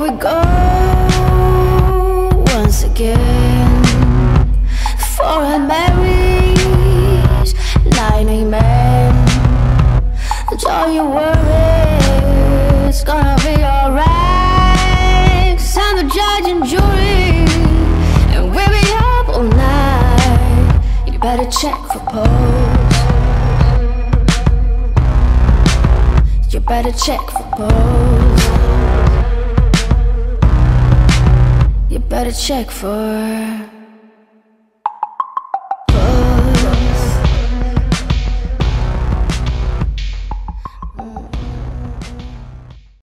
we go once again. Foreign marriage, lying amen. Don't you worry, it's gonna be alright. 'Cause I'm the judge and jury, and we'll be up all night. You better check for pose. You better check for pose. You better check for